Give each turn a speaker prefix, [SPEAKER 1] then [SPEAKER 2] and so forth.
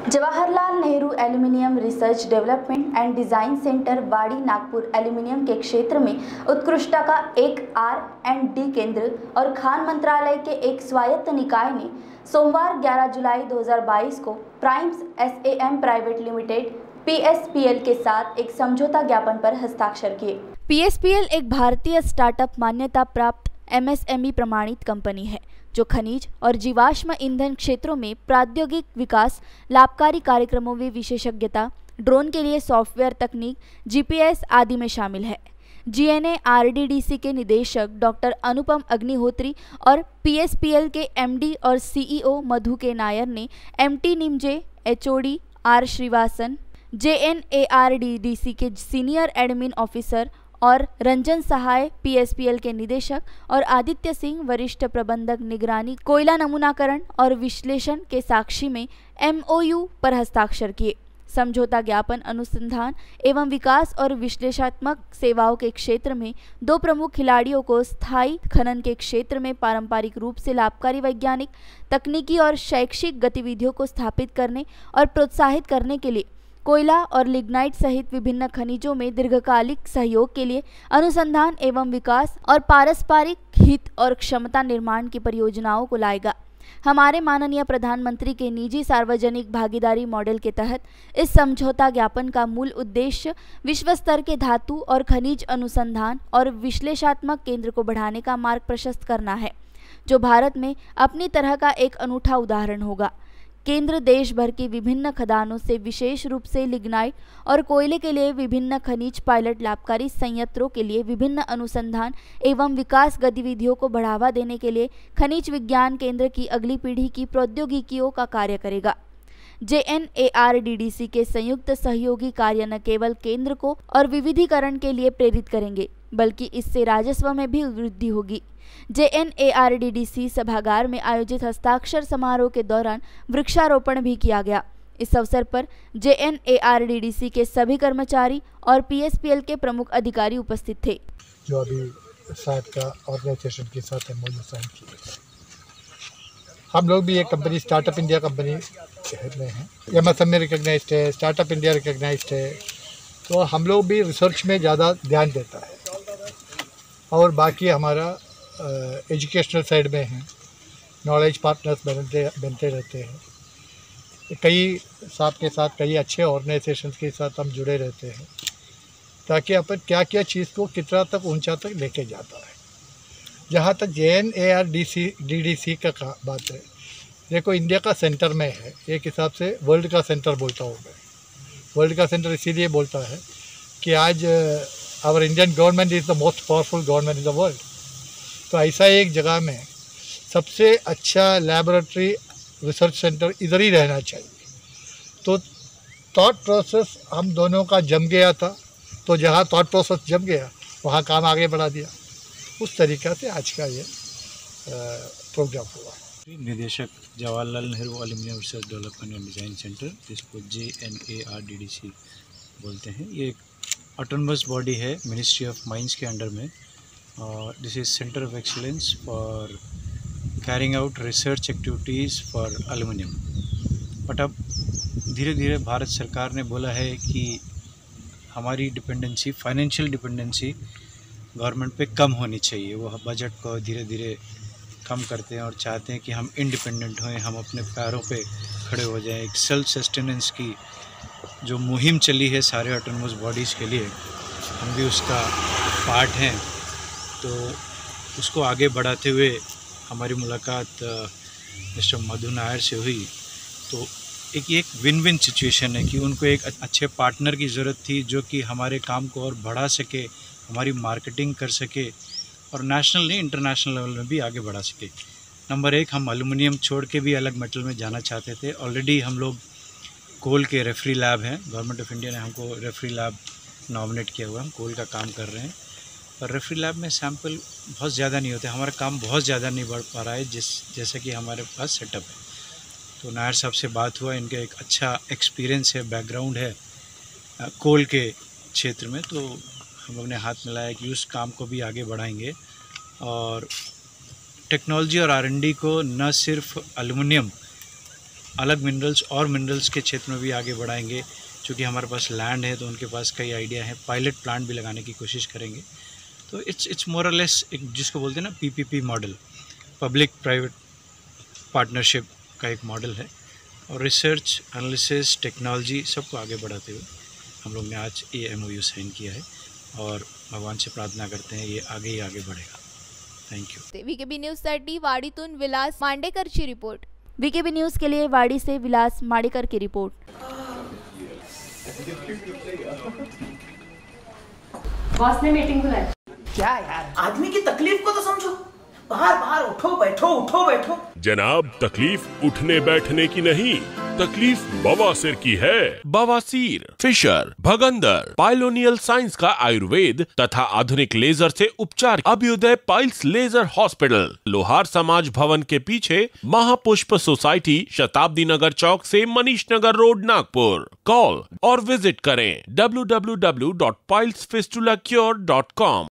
[SPEAKER 1] Jawaharlal Nehru aluminium research development and design centre Wadi Nagpur aluminium के क्षेत्र में उत्कृष्टता का एक R&D केंद्र और खान मंत्रालय के एक स्वायत्त निकाय ने सोमवार 11 जुलाई 2022 को primes SAM private limited PSPL के साथ एक समझौता ज्ञापन पर हस्ताक्षर किए। PSPL एक भारतीय स्टार्टअप मान्यता प्राप्त MSME प्रमाणित कंपनी है जो खनिज और जीवाश्म ईंधन क्षेत्रों में प्रौद्योगिक विकास, लाभकारी कार्यक्रमों में विशेषज्ञता, ड्रोन के लिए सॉफ्टवेयर तकनीक, GPS आदि में शामिल है। GNA-RDDC के निदेशक डॉक्टर अनुपम अग्निहोत्री और PSPL के MD और CEO मधु के नायर ने MT Nimje, HOD R Srivasan, JNA-RDDC के सीनियर एडमिन ऑफिसर और रंजन सहाय PSPL के निदेशक और आदित्य सिंह वरिष्ठ प्रबंधक निगरानी कोयला नमूनाकरण और विश्लेषण के साक्षी में MOU पर हस्ताक्षर किए। समझौता ज्ञापन अनुसंधान एवं विकास और विश्लेषणात्मक सेवाओं के क्षेत्र में दो प्रमुख खिलाड़ियों को स्थायी खनन के क्षेत्र में पारंपरिक रूप से लाभकारी वैज्ञानिक, तकनीकी और शैक्षिक गतिविधियों को स्थापित करने और प्रोत्साहित करने के लिए कोयला और लिग्नाइट सहित विभिन्न खनिजों में दीर्घकालिक सहयोग के लिए अनुसंधान एवं विकास और पारस्परिक हित और क्षमता निर्माण की परियोजनाओं को लाएगा। हमारे माननीय प्रधानमंत्री के निजी सार्वजनिक भागीदारी मॉडल के तहत इस समझौता ज्ञापन का मूल उद्देश्य विश्व स्तर के धातु और खनिज अनुसंधान और विश्लेषणात्मक केंद्र को बढ़ाने का मार्ग प्रशस्त करना है, जो भारत में अपनी तरह का एक अनूठा उदाहरण होगा। केंद्र देश भर की विभिन्न खदानों से विशेष रूप से लिग्नाइट और कोयले के लिए विभिन्न खनिज पायलट लाभकारी संयंत्रों के लिए विभिन्न अनुसंधान एवं विकास गतिविधियों को बढ़ावा देने के लिए खनिज विज्ञान केंद्र की अगली पीढ़ी की प्रौद्योगिकियों का कार्य करेगा। JNA-RDDC के संयुक्त सहयोगी कार्य न केवल केंद्र को और विविधीकरण के लिए प्रेरित करेंगे, बल्कि इससे राजस्व में भी वृद्धि होगी। JNA-RDDC सभागार में आयोजित हस्ताक्षर समारोह के दौरान वृक्षारोपण भी किया गया। इस अवसर पर JNA-RDDC के सभी कर्मचारी और PSPL के प्रमुख अधिकारी उपस्थित थे।
[SPEAKER 2] जो अभी साथ का ऑर्गेनाइजेशन के साथ MOU साइन किए। हम लोग भी एक कंपनी स्टार्टअप इंडिया कंपनी में हैं। MSME रिकग्नाइज्ड है, स्टार्टअप इंडिया रिकग्नाइज्ड है, तो हम लोग भी रिसर्च में ज़्यादा ध्यान देता है और बाकी हमारा एजुकेशनल साइड में है, नॉलेज पार्टनर्स बनते रहते हैं। कई साथ के साथ कई अच्छे ऑर्गेनाइजेशंस के साथ हम जुड़े रहते हैं ताकि अपन क्या क्या चीज़ को कितना तक ऊंचा तक लेके जाता है। जहाँ तक JNA-RDDC का बात है, देखो इंडिया का सेंटर में है, एक हिसाब से वर्ल्ड का सेंटर बोलता हूँ मैं। वर्ल्ड का सेंटर इसीलिए बोलता है कि आज our Indian government is the most powerful government in the world. तो ऐसा एक जगह में सबसे अच्छा लैबोरेटरी रिसर्च सेंटर इधर ही रहना चाहिए। तो थॉट प्रोसेस हम दोनों का जम गया था, तो जहाँ थॉट प्रोसेस जम गया वहाँ काम आगे बढ़ा दिया। उस तरीक़ा से आज का ये प्रोग्राम हुआ।
[SPEAKER 3] निदेशक Jawaharlal Nehru aluminium research development and design centre, जिसको JNA-RDDC बोलते हैं, ये एक ऑटोनमस बॉडी है मिनिस्ट्री ऑफ माइंस के अंडर में। और this is centre of excellence for carrying out research activities for aluminium. But अब धीरे धीरे भारत सरकार ने बोला है कि हमारी डिपेंडेंसी, फाइनेंशियल डिपेंडेंसी गवर्नमेंट पे कम होनी चाहिए। वो बजट को धीरे धीरे कम करते हैं और चाहते हैं कि हम इंडिपेंडेंट होएं, हम अपने पैरों पे खड़े हो जाएं। एक सेल्फ सस्टेनेंस की जो मुहिम चली है सारे ऑटोनमस बॉडीज़ के लिए, हम भी उसका पार्ट हैं। तो उसको आगे बढ़ाते हुए हमारी मुलाकात मिस्टर मधु नायर से हुई। तो एक विन विन सिचुएशन है कि उनको एक अच्छे पार्टनर की ज़रूरत थी जो कि हमारे काम को और बढ़ा सके, हमारी मार्केटिंग कर सके और नेशनल नहीं इंटरनेशनल लेवल में भी आगे बढ़ा सके। नंबर एक, हम एल्युमिनियम छोड़ के भी अलग मेटल में जाना चाहते थे। ऑलरेडी हम लोग कोल के रेफरी लैब हैं, गवर्नमेंट ऑफ इंडिया ने हमको रेफरी लैब नॉमिनेट किया हुआ है, हम कोल का काम कर रहे हैं। पर रेफरी लैब में सैंपल बहुत ज़्यादा नहीं होते, हमारा काम बहुत ज़्यादा नहीं बढ़ पा रहा है जैसे कि हमारे पास सेटअप है। तो नायर साहब से बात हुआ, इनका एक अच्छा एक्सपीरियंस है, बैकग्राउंड है कोल के क्षेत्र में, तो हम लोग ने हाथ मिलाया कि उस काम को भी आगे बढ़ाएंगे और टेक्नोलॉजी और R&D को न सिर्फ एल्युमिनियम अलग मिनरल्स और मिनरल्स के क्षेत्र में भी आगे बढ़ाएंगे। क्योंकि हमारे पास लैंड है तो उनके पास कई आइडिया है, पायलट प्लांट भी लगाने की कोशिश करेंगे। तो इट्स मोर और लेस एक जिसको बोलते हैं ना PPP model, public private partnership का एक मॉडल है। और रिसर्च, एनालिसिस, टेक्नोलॉजी सबको आगे बढ़ाते हुए हम लोग ने आज ये MOU साइन किया है और भगवान से प्रार्थना करते हैं ये आगे ही आगे बढ़ेगा। Thank you.
[SPEAKER 4] VKB न्यूजसाठी वाडीतून विलास मांडेकरची रिपोर्ट।
[SPEAKER 1] VKB न्यूज़ के लिए वाड़ी से विलास माड़ेकर की रिपोर्ट।
[SPEAKER 5] बॉस ने मीटिंग बुलाई।
[SPEAKER 6] क्या यार, आदमी की तकलीफ को तो समझो। बाहर बाहर उठो बैठो उठो बैठो।
[SPEAKER 7] जनाब, तकलीफ उठने बैठने की नहीं, तकलीफ बवासीर की है। बवासीर, फिशर, भगंदर, पाइलोनियल साइंस का आयुर्वेद तथा आधुनिक लेजर से उपचार। अभ्युदय पाइल्स लेजर हॉस्पिटल, लोहार समाज भवन के पीछे, महापुष्प सोसाइटी, शताब्दी नगर चौक से मनीष नगर रोड, नागपुर। कॉल और विजिट करें www.pilesfistulacure.com।